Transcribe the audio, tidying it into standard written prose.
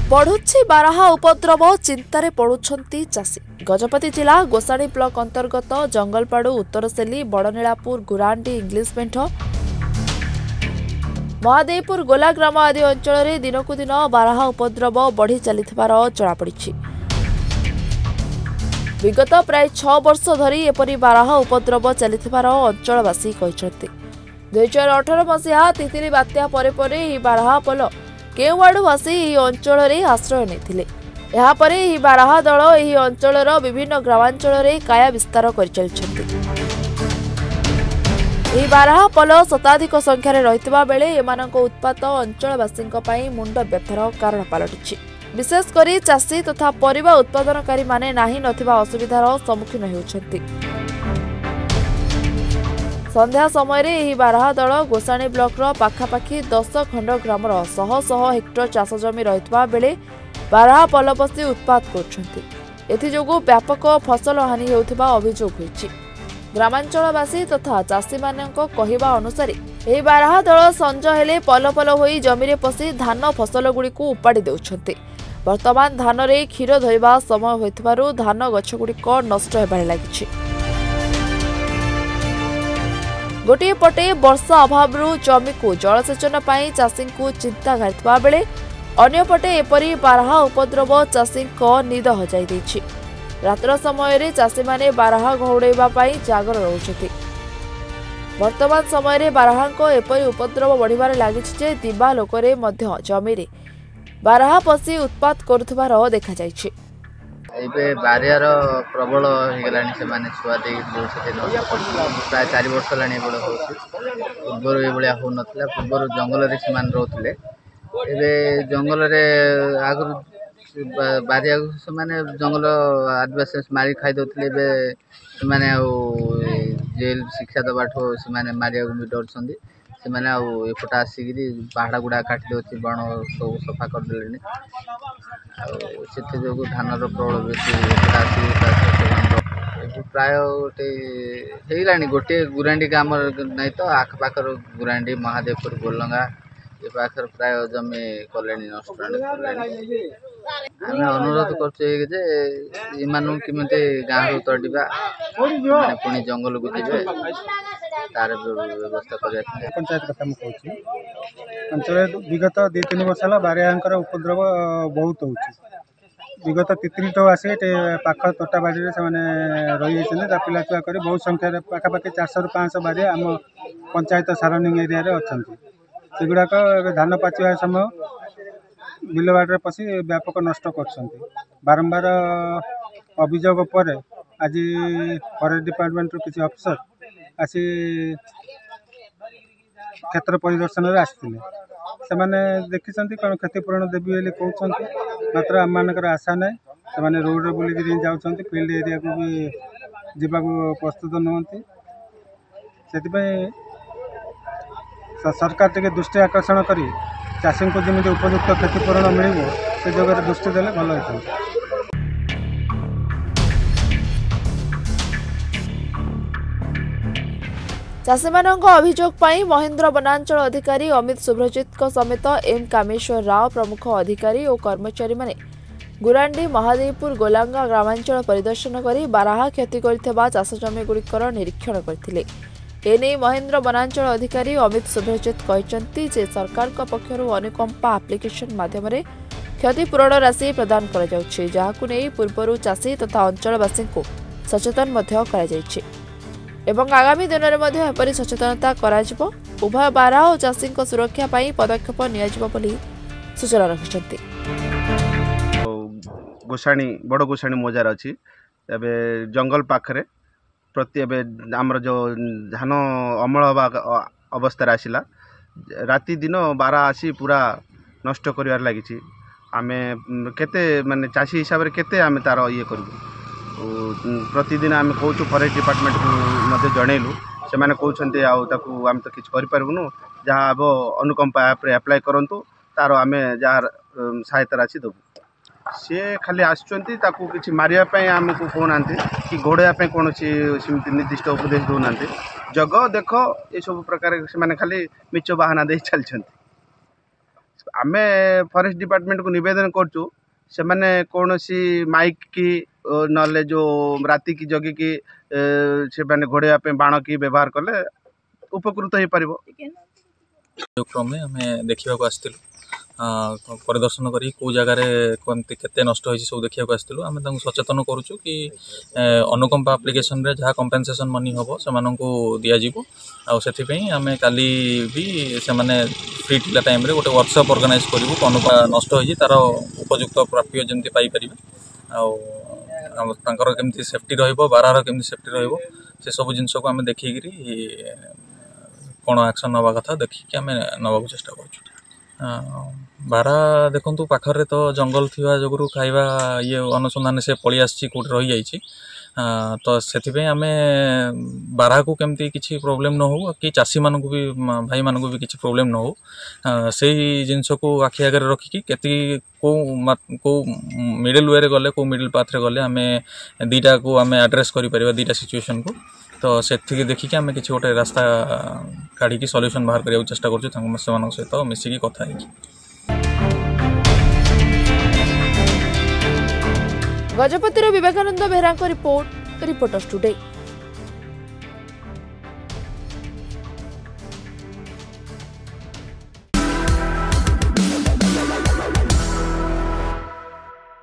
बढ़ुछि बारहा उपद्रव चिंतार पड़ुछंती चाषी। गजपति जिला गोसाणी ब्लॉक अंतर्गत जंगलपाड़ू उत्तरसेली बड़नीलापुर गुरांडी इंग्लिश पेंठ महादेवपुर गोलाग्राम आदि अंचल में दिनकू दिन बारहा उपद्रव बढ़ी चलिथिबार जଣାपड़ी। विगत प्राय 6 वर्ष धरी एपरी बारहा उपद्रव चलिथिबार अंचलवासी कहते। 2018 मसीहा तितली बात्या परे बारहा पल केउआड़ू आसी ଏହି ଅଞ୍ଚଳରେ ଆଶ୍ରୟ ନେଇଥିଲେ। ଏହାପରେ ଏହି ବାରହା ଦଳ ଏହି ଅଞ୍ଚଳର ବିଭିନ୍ନ ଗ୍ରାମାଞ୍ଚଳରେ କାୟା ବିସ୍ତାର କରିଚାଲିଛନ୍ତି। ଏହି ବାରହା ପଲ ଶତାଧିକ ସଂଖ୍ୟାରେ ରହିଥିବା ବେଳେ ଏମାନଙ୍କ ଉତ୍ପାତ ଅଞ୍ଚଳବାସୀଙ୍କ ପାଇଁ ମୁଣ୍ଡ ବ୍ୟଥାର କାରଣ ପାଲଟିଛି। ବିଶେଷ କରି ଚାଷୀ ତଥା ପରିବା ଉତ୍ପାଦନକାରୀମାନେ ନାହିଁ ନଥିବା ଅସୁବିଧାର ସମ୍ମୁଖୀନ ହେଉଛନ୍ତି। संध्या समय यह बारहा दल गोसाणी ब्लॉकर पाखापाखि 10 खंड ग्रामर शह शह हेक्टर चाष जमी रही बेले बारहा पल पशि उत्पाद करों व्यापक फसल हानि होता अभियोग होती। ग्रामांचलवासी तथा चाषी कहवा अनुसार यह बारहा दल संज हेले पल पल हो जमी पशि धान फसल गुड़िक उपाड़ी देउछन्ते। वर्तमान धान रे क्षीर धरिबा समय होइथिबारु धान गछ गुड़िक नष्ट हेबारे लागिछि। गोटे पटे वर्षा अभाव जमी को जलसेचन पर चाषी को चिंता घाटा बेले अंपटे एपरी बारहा उपद्रव चाषी निद हजाई देछि। रात्र समय चाषी माने बारहा घौड़ाई जागर रोचते। वर्तमान समय बारहा एपरी उपद्रव बढ़िबार लागिछि जे दिबा लोकरे मध्य जमी बारहा पशि उत्पाद करुथिबार देखा जाइछि। ଏବେ ବାରିଆର ପ୍ରବଳ ହେଇଗଲାଣି। ସେମାନେ ଛୁଆ ଦେଇକି ପ୍ରାୟ 4 ବର୍ଷ ହେଲାଣି ଏଭଳି ହେଉଛି। ପୂର୍ବରୁ ଏଭଳିଆ ହେଉନଥିଲା। ପୂର୍ବରୁ ଜଙ୍ଗଲରେ ସେମାନେ ରହୁଥିଲେ। ଏବେ ଜଙ୍ଗଲରେ ଆଗରୁ ବାରିଆକୁ ସେମାନେ ଜଙ୍ଗଲ ଆଦିବାସୀ ମାରି ଖାଇ ଦେଉଥିଲେ। ଏବେ ସେମାନେ ଆଉ ଜେଲ୍ ଶିକ୍ଷା ଦେବାଠୁ ସେମାନେ ମାରିବାକୁ ବି ଡରୁଛନ୍ତି। ସେମାନେ ଆଉ ଏପଟେ ଆସିକିରି ପାହାଡ଼ ଗୁଡ଼ା କାଟି ଦେଉଛି, ବଣ ସବୁ ସଫା କରିଦେଲେଣି। ଆଉ ସେଥି ଯୋଗୁଁ ଧାନର ପ୍ରବଳ ବେଶୀ ଆସିକି ପ୍ରାୟ ଗୋଟେ ହେଇଗଲାଣି। ଗୋଟିଏ ଗୁରାଣ୍ଡି ଗ୍ରାମ ନାହିଁ ତ ଆଖପାଖର ଗୁରାଣ୍ଡି ମହାଦେବପୁର ଗୋଲଙ୍ଗା ଏ ପାଖରେ ପ୍ରାୟ ଜମି କଲେଣି, ନଷ୍ଟ କଲେଣି। ଆମେ ଅନୁରୋଧ କରୁଛୁ ଯେ ଏମାନଙ୍କୁ କେମିତି ଗାଁରୁ ତଡ଼ିବା, ମାନେ ପୁଣି ଜଙ୍ଗଲକୁ ଯିବେ ତାର ବ୍ୟବସ୍ଥା କରିବା ପାଇଁ। पंचायत कथा मुझे अंचल विगत 2-3 वर्ष है बारियार उपद्रव बहुत हो। विगत तितली तो आसे पाख तोटाबाड़ी से रही पिला छुआ कर बहुत संख्यार पाखापाखि 400-500 बारिया आम पंचायत साराउंडिंग एरिया अच्छा। सेगुड़ाक धान पाचिवा समय बिलबाड़ पशि व्यापक नष्ट कर बारंबार अभियोग पर आज फरेस्ट डिपार्टमेंट किसी अफिसर आसी क्षेत्र परिदर्शन आसते। से देखी कौन क्षतिपूरण देवी बोली कहते, मात्र आम मानकर आशा ना। से रोड बुलिक जाऊँच फील्ड एरिया को भी जावाक प्रस्तुत नुहति। से सरकार टे दृष्टि आकर्षण कर चाषी को जमी उपयुक्त क्षतिपूरण मिल से जगह दृष्टि देले भल होता। चाषी अभियोग पर महेन्द्र वनांचल अधिकारी अमित सुभ्रजित समेत एम कामेश्वर राव प्रमुख अधिकारी और कर्मचारी माने गुरांडी महादेवपुर गोलांगा ग्रामांचल परिदर्शन कर बारहा क्षति करथिबा चाष जमी गुड़िकर निरीक्षण करथिले। एने महेन्द्र वनांचल अधिकारी अमित सुभ्रजित कहते जे सरकार पक्षर अनुकंपा आप्लिकेशन माध्यम क्षतिपूरण राशि प्रदान करा जाउछि, जाहाकु नै पूर्वरु चाषी तथा अंचलवासी को सचेतन मध्य करा जाइछि एवं आगामी दिन में एपरी सचेतनता कराजिबो। उभय बारहा और चाषी सुरक्षा पाई पदक्षेप नियाजिबो बोली सूचना रखिछन्ति। गोसाणी बड़ गोसाणी मोजार अच्छी एबे जंगल पाखरे प्रति एबे आमर जो धान अमल अवस्था आसला राति दिन बारहा आसी पूरा नष्ट करिवार लागिछि। आमे केते माने चाषी हिसाब रे केते आमे तार ये करबो। प्रतिदिन आम कौच फरेस्ट डिपार्टमेंट को जनइलु से कहते आम तो किसी करूँ जहाँ अब अनुकंपा ऐप्रे अप्लाई करूँ तार आम जहाँ सहायता राशि देवु। सी खाली आसुँच कि मारे आमको कहना कि घोड़ाई कौन सेमती निर्दिष्ट उपदेश दौना जग देख ये सब प्रकार से खाली मिच बाहाना दे चलते। आमे फॉरेस्ट डिपार्टमेंट को निवेदन करचु से माने कौन सी माइक की नले जो राति की जगि की से माने घोड़े पे बाण की व्यवहार कले उपकृत हो पारिबो। क्रमे आम देखा आसलु परिदर्शन करी कौ जगार कमती केते नष्ट होइछि सब देखा आसलु आम सचेतन करुचु कि अनुकंपा एप्लिकेशन रे जहाँ कंपेनसेशन मनी हम से दिज्व आउ आम काली भी से फ्री टिला टाइम रे गोटे वर्कशॉप ऑर्गेनाइज करूँ अनुकंपा नष्ट होइछि तार उपयुक्त प्राप्य जमी पाइपर आर केमती सेफ्टी बारार केमती सेफ्टी से सब जिनस को आम देखिकी कौन एक्शन नवा कथा देखिए आम नवा चेष्टा कर बारा देखु पाखरे तो जंगल थी जो खाइबा ये अनुसंधान से पलि आसी कौट रही जाइए तो से आम बारह को केमती किसी प्रोब्लेम न हो कि चाषी मानक भी भाई मानक भी किसी प्रोब्लेम न हो से जिनस को आखि आगे रखिकी केती को मिडिल वे गले को मिडिल पाथ रे गले आम दीटा को आम एड्रेस कर दीटा सिचुएशन को तो से देखिए आम कि गोटे रास्ता काढ़ी सल्यूशन बाहर करने चेष्टा करूँ सहित मिसिकी कथा है। गजपतिर विवेकानंद बेहरा रिपोर्टर्स टुडे।